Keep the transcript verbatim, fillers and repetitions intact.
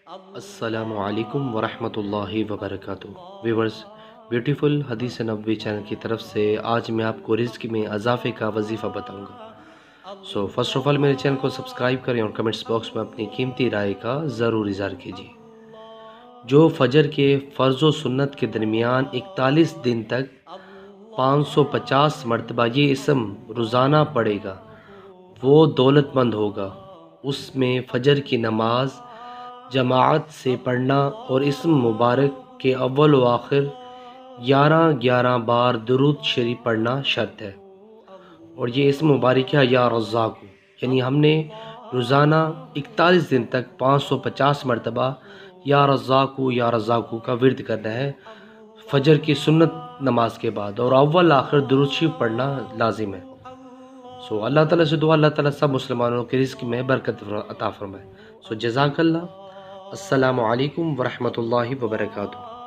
السلام علیکم ورحمۃ اللہ وبرکاتہ ویورز، بیوٹیفل حدیث نبوی چینل کی طرف سے آج میں آپ کو رزق میں اضافے کا وظیفہ بتاؤں گا۔ سو فرسٹ آف آل میرے چینل کو سبسکرائب کریں اور کمنٹس باکس میں اپنی قیمتی رائے کا ضرور اظہار کیجیے۔ جو فجر کے فرض و سنت کے درمیان اکتالیس دن تک پانچ سو پچاس مرتبہ یہ اسم روزانہ پڑھے گا وہ دولت مند ہوگا۔ اس میں فجر کی نماز جماعت سے پڑھنا اور اسم مبارک کے اول و آخر گیارہ گیارہ بار درود شریف پڑھنا شرط ہے۔ اور یہ اسم مبارک ہے یا رزاق، یعنی ہم نے روزانہ اکتالیس دن تک پانچ سو پچاس مرتبہ یا رزاق یا رزاق کا ورد کرنا ہے فجر کی سنت نماز کے بعد، اور اول آخر درود شریف پڑھنا لازم ہے۔ سو اللہ تعالیٰ سے دعا اللہ تعالیٰ سب مسلمانوں کے رزق میں برکت عطا فرمائے۔ سو جزاک اللہ۔ السلام علیکم ورحمۃ اللہ وبرکاتہ۔